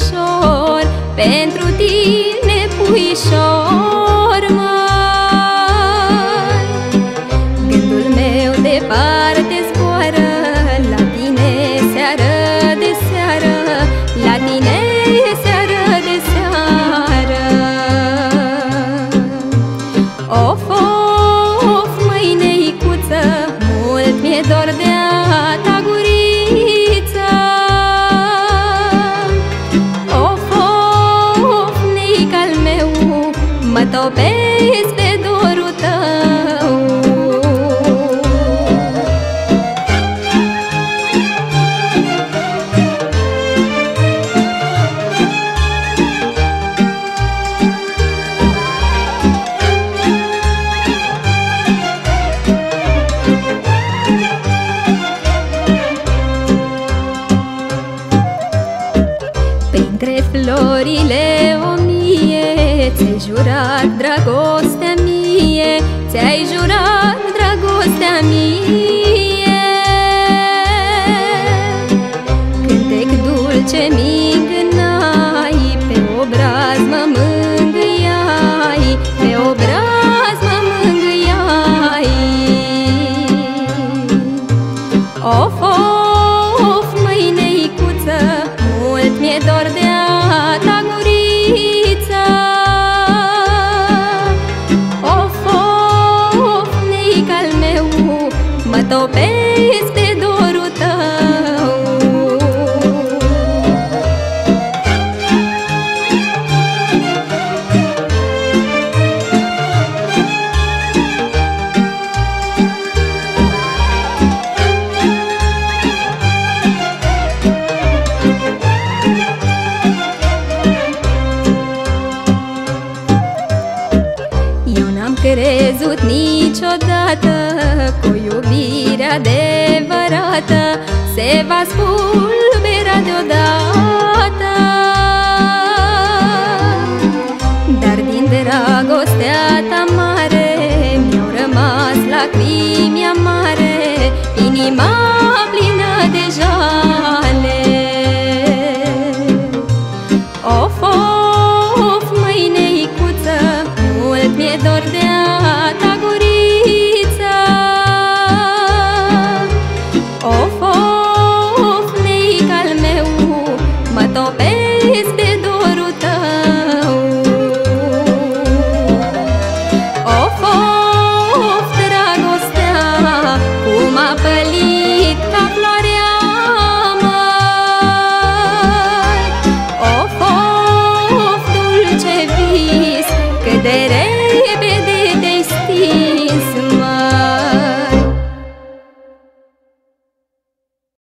puișor, pentru tine, puișor, măi. Gândul meu departe zboară, la tine seară de seară, la tine seară de seară. Of, of, măi, neicuță, mult mi-e dor de a ta guriță. Of, of, neic-al meu, mă topesc de dorul tău. Printre florile o mie, ți-ai jurat dragostea mie, ți-ai jurat dragostea mie. Cântec dulce mi-ngânai, pe obraz mă mângâiai, pe obraz mă mângâiai. Of, of, măi, neicuță, mult mi-e dor de a ta guriță. Of, of, neic-al meu, mă topesc de dorul tău. Crezut niciodată că o iubire adevărată se va spune